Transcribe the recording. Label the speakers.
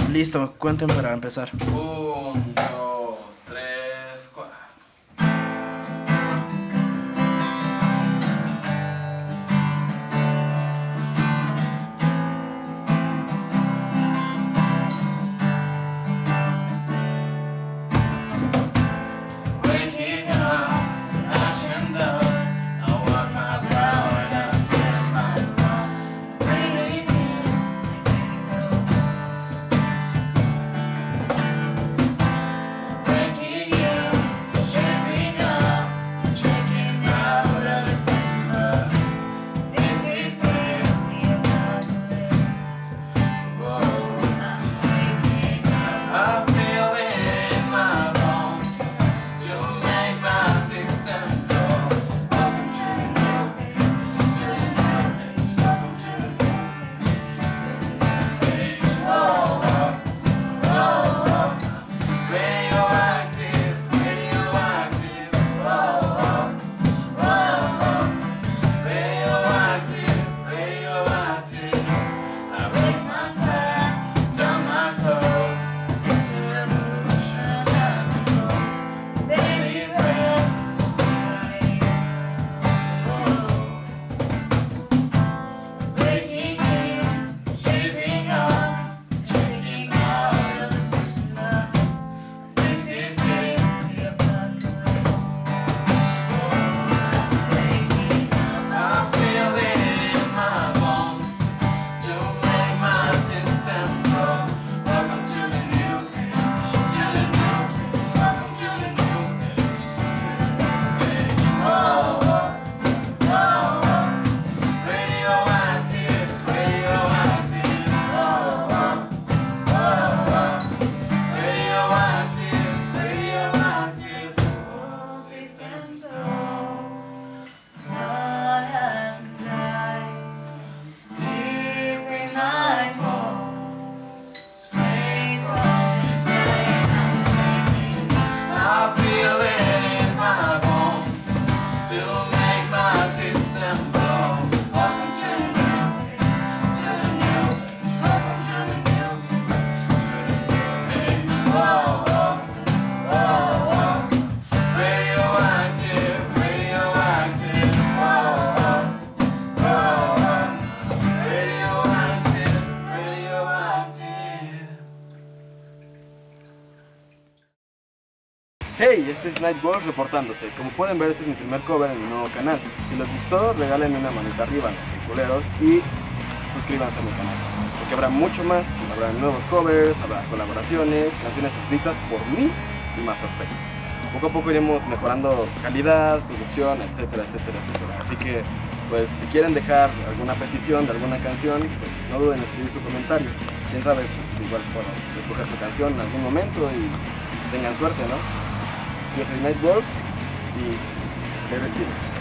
Speaker 1: Listo, cuenten para empezar.
Speaker 2: 1, 2, 3, 4. Waking up to ash and dust, I walk my brow and I stand my ground. Breathing in, breaking in, shaping up, checking out other Christmas. This is the apocalypse. Whoa, I'm waking up. I feel it in my bones to make my system go. Welcome to the new age, to the new age. Welcome to the new age, whoa, whoa, whoa, whoa. Radioactive, radioactive, whoa, whoa, whoa, whoa. Radioactive, radioactive. I raise my flag, down my clothes. It's a revolution, I suppose. Baby breath, breaking in, shaping up, checking out of Christmas. This is it, the apocalypse. I'm waking up. I feel it in my bones to make my system go. Welcome to the new age, to the new age. Welcome to the new age, to the new age. Whoa, whoa, whoa, whoa. Radioactive, radioactive. Whoa, whoa, whoa, whoa. Radioactive, radioactive. Whole system's low. Sun hasn't died. Deep in my bones, straight from inside, I'm waking up. I feel it in my bones to make my system go. Welcome to the new age, to the new age. Welcome to the new age, whoa, whoa, whoa, whoa. Radioactive, radioactive, whoa, whoa, whoa, whoa. Radioactive, radioactive.
Speaker 3: Hey, este es Nightwolf reportándose. Como pueden ver, este es mi primer cover en mi nuevo canal. Si les gustó, regálenme una manita arriba, no sean culeros, y suscríbanse a mi canal. Porque habrá mucho más, habrá nuevos covers, habrá colaboraciones, canciones escritas por mí y más sorpresas. Poco a poco iremos mejorando calidad, producción, etcétera, etcétera, etcétera. Así que, pues, si quieren dejar alguna petición de alguna canción, pues no duden en escribir su comentario. Quién sabe, pues igual puedo escoger su canción en algún momento y tengan suerte, ¿no? Yo soy Nightwolf y me despido.